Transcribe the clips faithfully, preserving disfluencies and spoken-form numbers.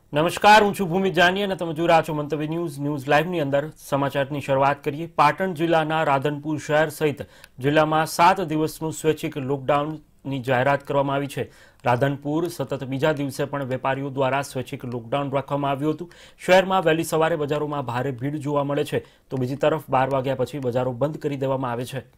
નમસ્કાર, હું છું ભૂમિ જાની અને તમે જોઈ રહ્યા છો મંતવ્ય ન્યૂઝ ન્યૂઝ લાઈવની અંદર સમાચારની શરૂઆત કરીએ। પાટણ જિલ્લાના રાધનપુર શહેર સહિત જિલ્લામાં સાત દિવસનું સ્વૈચ્છિક લોકડાઉનની જાહેરાત કરવામાં આવી છે। રાધનપુર સતત બીજા દિવસે પણ વેપારીઓ દ્વારા સ્વૈચ્છિક લોકડાઉન રાખવામાં આવ્યું હતું। શહેરમાં વહેલી સવારે બજારોમાં ભારે ભીડ જોવા મળે છે, તો બીજી તરફ બાર વાગ્યા પછી બજારો બંધ કરી દેવામાં આવે છે।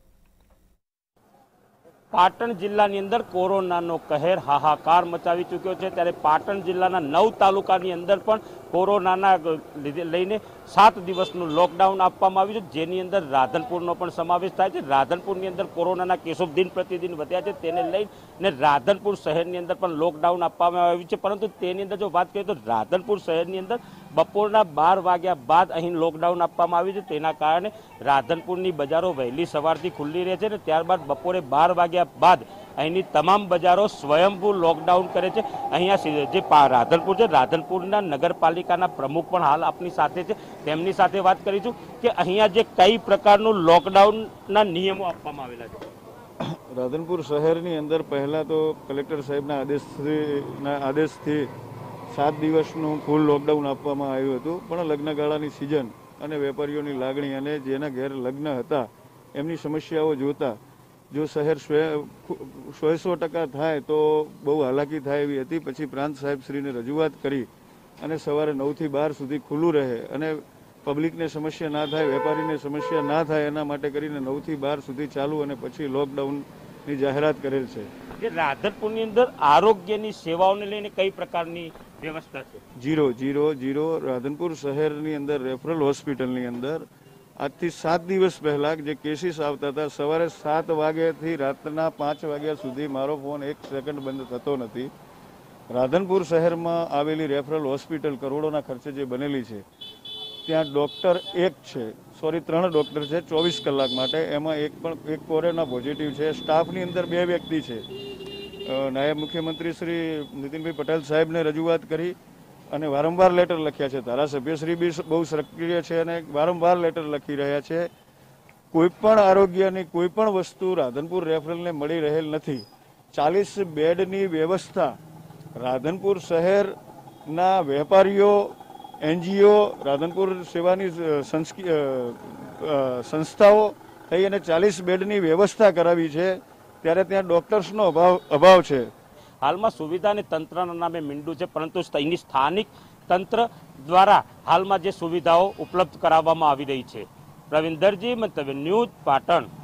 પાટણ જિલ્લાની અંદર કોરોનાનો કહેર હાહાકાર મચાવી ચૂક્યો છે, ત્યારે પાટણ જિલ્લાના નવ તાલુકાની અંદર પણ કોરોનાના લઈને સાત દિવસનું લોકડાઉન આપવામાં આવ્યું છે, જેની અંદર રાધનપુરનો પણ સમાવેશ થાય છે। રાધનપુરની અંદર કોરોનાના કેસો દિન પ્રતિદિન વધ્યા છે, તેને લઈને રાધનપુર શહેરની અંદર પણ લોકડાઉન આપવામાં આવ્યું છે। પરંતુ તેની અંદર જો વાત કરીએ તો રાધનપુર શહેરની અંદર બપોરના બાર વાગ્યા બાદ અહીં લોકડાઉન આપવામાં આવ્યું છે। તેના કારણે રાધનપુરની બજારો વહેલી સવારથી ખુલ્લી રહે છે અને ત્યારબાદ બપોરે બાર વાગ્યા બાદ અહીંની તમામ બજારો સ્વયંભૂ લોકડાઉન કરે છે। અહીંયા જે રાધનપુર છે, રાધનપુરના નગરપાલિકાના પ્રમુખ પણ હાલ આપની સાથે છે, તેમની સાથે વાત કરીશું કે અહીંયા જે કઈ પ્રકારનું લોકડાઉનના નિયમો આપવામાં આવેલા છે। રાધનપુર શહેરની અંદર પહેલાં તો કલેક્ટર સાહેબના આદેશથી આદેશથી સાત દિવસનું ફૂલ લોકડાઉન આપવામાં આવ્યું હતું, પણ લગ્નગાળાની સિઝન અને વેપારીઓની લાગણી અને જેના ઘેર લગ્ન હતા એમની સમસ્યાઓ જોતા જો શહેર સો સો ટકા થાય તો બહુ હાલાકી થાય એવી હતી। પછી પ્રાંત સાહેબશ્રીને રજૂઆત કરી અને સવારે નવથી બાર સુધી ખુલ્લું રહે અને પબ્લિકને સમસ્યા ના થાય, વેપારીને સમસ્યા ના થાય એના માટે કરીને નવથી બાર સુધી ચાલુ અને પછી લોકડાઉનની જાહેરાત કરેલ છે। જે રાધનપુરની અંદર આરોગ્યની સેવાઓને લઈને કઈ પ્રકારની વ્યવસ્થા છે? જીરો જીરો જીરો રાધનપુર શહેરની અંદર રેફરલ હોસ્પિટલની અંદર આજથી સાત દિવસ પહેલા જે કેસીસ આવતા હતા, સવારે સાત વાગ્યાથી રાતના પાંચ વાગ્યા સુધી મારો ફોન એક સેકન્ડ બંધ થતો નથી। રાધનપુર શહેરમાં આવેલી રેફરલ હોસ્પિટલ કરોડોના ખર્ચે જે બનેલી છે, ત્યાં ડૉક્ટર એક છે, સોરી ત્રણ ડૉક્ટર છે ચોવીસ કલાક માટે, એમાં એક પણ એક કોરોના પોઝિટિવ છે। સ્ટાફની અંદર બે વ્યક્તિ છે। નાયબ મુખ્યમંત્રી શ્રી નીતિનભાઈ પટેલ સાહેબને રજૂઆત કરી અને વારંવાર લેટર લખ્યા છે, ધારાસભ્યશ્રી બી બહુ સક્રિય છે અને વારંવાર લેટર લખી રહ્યા છે। કોઈ પણ આરોગ્યની કોઈ પણ વસ્તુ રાધનપુર રેફરલને મળી રહેલ નથી। ચાલીસ બેડની વ્યવસ્થા રાધનપુર શહેરના વેપારીઓ, એનજીઓ, રાધનપુર સેવાની સંસ્થાઓ થઈ અને ચાલીસ બેડની વ્યવસ્થા કરાવી છે, ત્યારે ત્યાં ડોક્ટર્સનો અભાવ અભાવ છે। હાલમાં સુવિધા અને તંત્રના નામે મીંડું છે, પરંતુ એની સ્થાનિક તંત્ર દ્વારા હાલમાં જે સુવિધાઓ ઉપલબ્ધ કરાવવામાં આવી રહી છે। પ્રવીણ દરજી, મંતવ્ય ન્યૂઝ, પાટણ।